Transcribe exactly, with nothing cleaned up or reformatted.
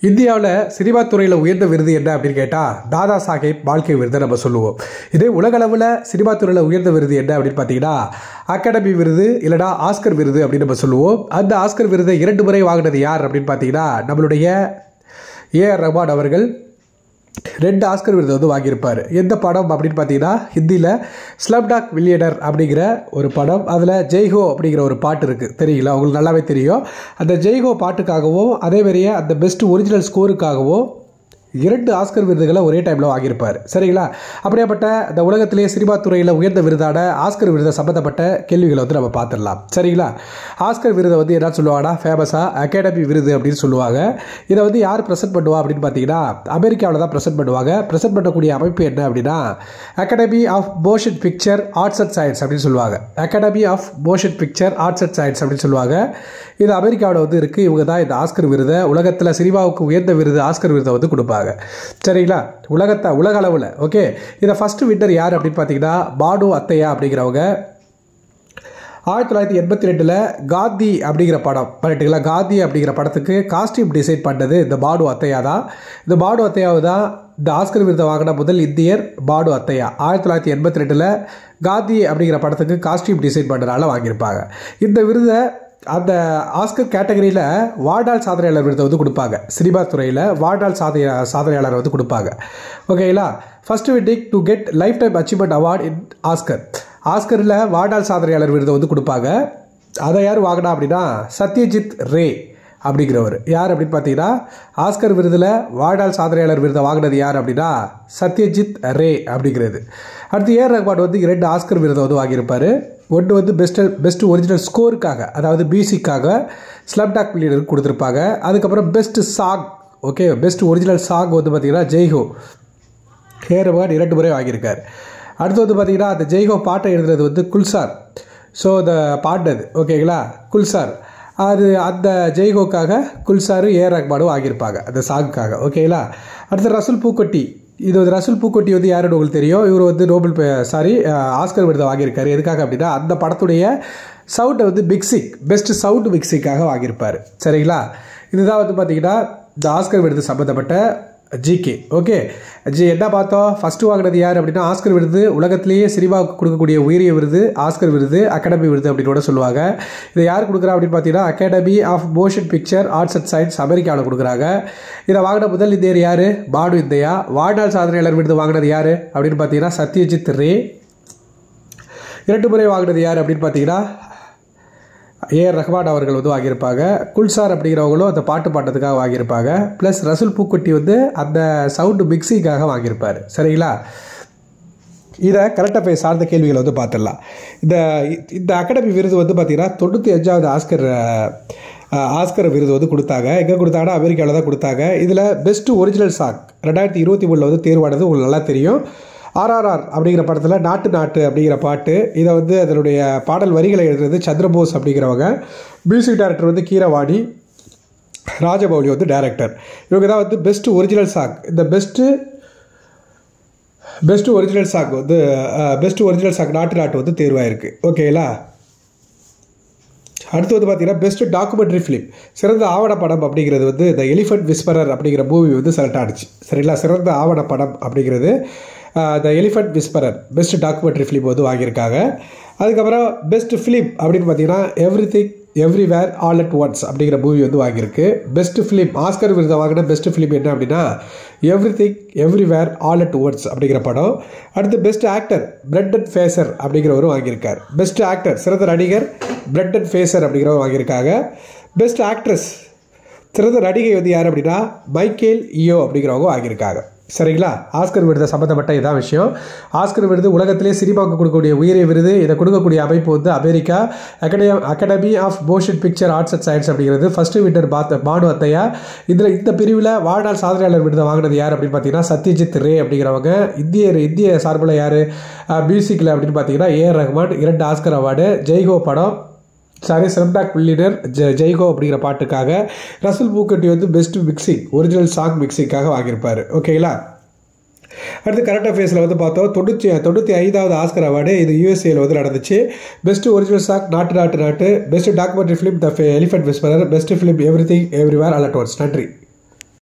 இந்தியாவில் சினிமா துறையில் உயர்ந்த விருது என்ன அப்படின்னு கேட்டால் தாதா சாஹேப் பால்கே விருதை நம்ம சொல்லுவோம். இதே உலகளவில் சினிமா துறையில் உயர்ந்த விருது என்ன அப்படின்னு பார்த்தீங்கன்னா அகாடமி விருது இல்லைனா ஆஸ்கர் விருது அப்படின்னு நம்ம சொல்லுவோம். அந்த ஆஸ்கர் விருதை இரண்டு முறை வாங்கினது யார் அப்படின்னு பார்த்தீங்கன்னா நம்மளுடைய ஏ ஆர் ரஹ்மான் அவர்கள் ரெண்டு ஆஸ்கர் விருது வந்து வாங்கியிருப்பார். எந்த படம் அப்படின்னு பார்த்தீங்கன்னா ஹிந்தியில் ஸ்லம்டாக் மில்லியனர் அப்படிங்கிற ஒரு படம். அதில் ஜெய்ஹோ அப்படிங்கிற ஒரு பாட்டு இருக்குது, தெரியுங்களா? உங்களுக்கு நல்லாவே தெரியும். அந்த ஜெய்ஹோ பாட்டுக்காகவும் அதே மாதிரியே அந்த பெஸ்ட் ஒரிஜினல் ஸ்கோருக்காகவும் இரண்டு ஆஸ்கர் விருதுகளை ஒரே டைமில் வாங்கியிருப்பார். சரிங்களா? அப்படியாப்பட்ட இந்த உலகத்திலேயே சினிமா துறையில் உயர்ந்த விருதான ஆஸ்கர் விருதை சம்மந்தப்பட்ட கேள்விகளை வந்து நம்ம பார்த்துடலாம். சரிங்களா? ஆஸ்கர் விருதை வந்து என்ன சொல்லுவாங்கன்னா ஃபேமஸாக அகாடமி விருது அப்படின்னு சொல்லுவாங்க. இதை வந்து யார் ப்ரெசென்ட் பண்ணுவா அப்படின்னு பார்த்தீங்கன்னா அமெரிக்காவில் தான் ப்ரெசென்ட் பண்ணுவாங்க. ப்ரெசென்ட் பண்ணக்கூடிய அமைப்பு என்ன அப்படின்னா academy of motion picture arts and science அப்படின்னு சொல்லுவாங்க. Academy of motion picture arts and science அப்படின்னு சொல்லுவாங்க. இது அமெரிக்காவில் வந்து இருக்குது. இவங்க தான் இந்த ஆஸ்கர் விருதை, உலகத்தில் சினிமாவுக்கு உயர்ந்த விருது ஆஸ்கர் விருதை வந்து கொடுப்பாங்க. சரிங்களா? உலகத்தை உலக அளவில் ஓகே. இதை ஃபர்ஸ்ட் வின்னர் யார் அப்படின்னு பார்த்தீங்கன்னா பானு அத்தையா அப்படிங்கிறவங்க. ஆயிரத்தி தொள்ளாயிரத்தி எண்பத்தி ரெண்டில் காந்தி அப்படிங்கிற படம் பண்ணிட்டுங்களா, காந்தி அப்படிங்கிற படத்துக்கு காஸ்டியூம் டிசைன் பண்ணது இந்த பானு அத்தையா தான். இந்த பானு அத்தையாவை தான் இந்த ஆஸ்கர் விருதை வாங்கின முதல் இந்தியர் பானு அத்தையா. ஆயிரத்தி தொள்ளாயிரத்தி எண்பத்தி ரெண்டில் காந்தி அப்படிங்கிற படத்துக்கு காஸ்டியூம் டிசைன் பண்ணுறதுனால வாங்கியிருப்பாங்க. இந்த விருதை அந்த ஆஸ்கர் கேட்டகரியில் வாழ்நாள் சாதனையாளர் விருதை வந்து கொடுப்பாங்க. சினிமா துறையில் வாழ்நாள் சாதனை சாதனையாளர் வந்து கொடுப்பாங்க. ஓகேங்களா? First winning to get lifetime achievement award in Oscar. ஆஸ்கரில் வாழ்நாள் சாதனையாளர் விருதை வந்து கொடுப்பாங்க. அதை யார் வாங்கினா அப்படின்னா சத்யஜித் ரே அப்படிங்கிறவர். யார் அப்படின்னு பார்த்தீங்கன்னா ஆஸ்கர் விருதில் வாழ்நாள் சாதனையாளர் விருதை வாங்கினது யார் அப்படின்னா சத்யஜித் ரே அப்படிங்கிறது. அடுத்து ஏ ஆர் ரஹ்மான் வந்து இரண்டு ஆஸ்கர் விருதை வந்து வாங்கியிருப்பார். ஒன்று வந்து பெஸ்ட் பெஸ்ட் ஒரிஜினல் ஸ்கோருக்காக, அதாவது மியூசிக்காக ஸ்லம்டாக் மில்லியனருக்கு கொடுத்துருப்பாங்க. அதுக்கப்புறம் best song, okay, best original song வந்து பார்த்தீங்கன்னா ஜெய்ஹோ ஏ ஆர் ரஹ்மான் இரண்டு முறை வாங்கியிருக்கார். அடுத்து வந்து பார்த்தீங்கன்னா அந்த ஜெய்ஹோ பாட்டை எழுதுறது வந்து குல்சார். ஸோ இந்த பாடினது ஓகேங்களா குல்சார், அது அந்த ஜெய்ஹோக்காக குல்சாரு ஏ ஆர் ரஹ்மானும் வாங்கியிருப்பாங்க அந்த சாங்குக்காக. ஓகேங்களா? அடுத்து ரசூல் பூக்கொட்டி. இது வந்து ரசூல் பூக்கொட்டி வந்து யாருன்னு உங்களுக்கு தெரியும். இவர் வந்து நோபல் சாரி ஆஸ்கர் விருதை வாங்கியிருக்காரு. எதுக்காக அப்படின்னா அந்த படத்துடைய சவுண்டை வந்து மிக்சிங், பெஸ்ட் சவுண்ட் மிக்சிங்காக வாங்கியிருப்பார். சரிங்களா? இதுதான் வந்து பார்த்தீங்கன்னா இந்த ஆஸ்கர் விருது சம்மந்தப்பட்ட ஜிகே. ஓகே, ஜி என்ன பார்த்தோம்? ஃபஸ்ட்டு வாங்கினது யார் அப்படின்னா ஆஸ்கர் விருது. உலகத்திலேயே சினிமாவுக்கு கொடுக்கக்கூடிய உயரிய விருது ஆஸ்கர் விருது, அகாடமி விருது அப்படின்னு கூட சொல்லுவாங்க. இதை யார் கொடுக்குறா அப்படின்னு பார்த்தீங்கன்னா academy of motion picture arts and science அமெரிக்காவில் கொடுக்குறாங்க. இதை வாங்கின முதல் இந்தியர் யார்? பானு அத்தையா. வாழ்நாள் சாதனையாளர் விருது வாங்கினது யார் அப்படின்னு பார்த்தீங்கன்னா சத்யஜித் ரே. இரண்டு முறை வாங்கினது யார் அப்படின்னு பார்த்தீங்கன்னா ஏ ஆர் ரஹ்மான் அவர்கள் வந்து வாங்கியிருப்பாங்க. குல்சார் அப்படிங்கிறவங்களும் அந்த பாட்டு பாட்டத்துக்காக வாங்கியிருப்பாங்க. ப்ளஸ் ரசூல் பூக்குட்டி வந்து அந்த சவுண்டு மிக்சிங்காக வாங்கியிருப்பார். சரிங்களா? இதை கரெக்டாக போய் சார்ந்த கேள்விகளை வந்து பார்த்துடலாம். இந்த இந்த அகாடமி விருது வந்து பார்த்திங்கன்னா தொண்ணூற்றி அஞ்சாவது ஆஸ்கர் ஆஸ்கர் விருது வந்து கொடுத்தாங்க. எங்கே கொடுத்தாங்கன்னா அமெரிக்காவில் தான் கொடுத்தாங்க. இதில் பெஸ்ட் ஒரிஜினல் சாங் ரெண்டாயிரத்தி இருபத்தி மூணில் வந்து தேர்வானது உங்களுக்கு நல்லா தெரியும். ஆர்ஆர்ஆர் அப்படிங்கிற படத்தில் நாட்டு நாட்டு அப்படிங்கிற பாட்டு. இதை வந்து அதனுடைய பாடல் வரிகளை எழுதுறது சந்திரபோஸ் அப்படிங்கிறவங்க. மியூசிக் டைரக்டர் வந்து கீரவாணி, ராஜமௌலி வந்து டைரக்டர். இவங்க தான் வந்து பெஸ்ட் ஒரிஜினல் சாங். இந்த பெஸ்ட்டு பெஸ்ட் ஒரிஜினல் சாங் வந்து best original song Naatu Naatu வந்து தேர்வாயிருக்கு. ஓகேங்களா? அடுத்து வந்து பார்த்தீங்கன்னா பெஸ்ட் டாக்குமெண்ட்ரி ஃபிலிம், சிறந்த ஆவணப்படம் அப்படிங்கிறது வந்து இந்த எலிஃபண்ட் விஸ்பரர் அப்படிங்கிற மூவி வந்து செலக்ட் ஆகிடுச்சு. சரிங்களா? சிறந்த ஆவணப்படம் அப்படிங்கிறது the elephant whisperer best documentary film வந்து வாங்கியிருக்காங்க. அதுக்கப்புறம் பெஸ்ட் ஃபிலிம் அப்படின்னு பார்த்தீங்கன்னா everything everywhere all at once அப்படிங்கிற மூவி வந்து வாங்கியிருக்கு. பெஸ்ட் ஃபிலிம் ஆஸ்கர் விருதை வாங்கின பெஸ்ட் ஃபிலிம் என்ன அப்படின்னா everything everywhere all at once அப்படிங்கிற படம். அடுத்து பெஸ்ட் ஆக்டர் பிரெண்டன் ஃபேசர் அப்படிங்கிறவரும் வாங்கியிருக்கார். பெஸ்ட் ஆக்டர் சிறந்த நடிகர் பிரெண்டன் ஃபேசர் அப்படிங்கிறவர் வாங்கியிருக்காங்க. பெஸ்ட் ஆக்ட்ரஸ் சிறந்த நடிகை வந்து யார் அப்படின்னா மைக்கேல் இயோ அப்படிங்கிறவங்க வாங்கியிருக்காங்க. சரிங்களா? ஆஸ்கர் விருதை சம்மந்தப்பட்ட இதான் விஷயம். ஆஸ்கர் விருது உலகத்திலே சினிமாவுக்கு கொடுக்கக்கூடிய உயரிய விருது. இதை கொடுக்கக்கூடிய அமைப்பு வந்து America academy academy of motion picture arts and science அப்படிங்கிறது. ஃபர்ஸ்ட் வின்னர் பாத் பானு அத்தையா. இதில் இந்த பிரிவில் வாழ்நாள் சாதனையாளர் விருதை வாங்கினது யார் அப்படின்னு பார்த்தீங்கன்னா சத்யஜித் ரே அப்படிங்கிறவங்க. இந்திய இந்திய சார்பில் யார் மியூசிக்கில் அப்படின்னு பார்த்தீங்கன்னா ஏ ஆர் ரஹ்மான். இரண்டு ஆஸ்கர் அவார்டு. ஜெய்ஹோ படம் சாரி ஸ்லம்டாக் மில்லியனர் ஜ ஜெய்ஹோ அப்படிங்கிற பாட்டுக்காக. ரசூல் பூக்கட்டி வந்து பெஸ்ட் மிக்சிங் ஒரிஜினல் சாங் மிக்சிங்காக வாங்கியிருப்பார். ஓகேங்களா? அடுத்து கரண்ட் அஃபேர்ஸில் வந்து பார்த்தோம் தொண்ணூற்றி தொண்ணூற்றி ஐந்தாவது ஆஸ்கர் அவார்டு இது யூஎஸ்ஏல வந்து நடந்துச்சு. Best original song Naatu Naatu Naatu, best documentary film the elephant whisperer, best film everything everywhere all at once. நன்றி.